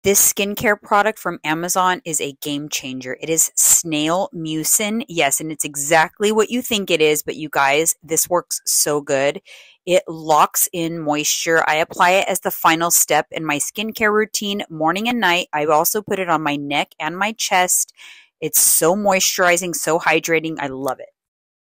This skincare product from Amazon is a game changer. It is Snail Mucin. Yes, and it's exactly what you think it is, but you guys, this works so good. It locks in moisture. I apply it as the final step in my skincare routine morning and night. I also put it on my neck and my chest. It's so moisturizing, so hydrating. I love it.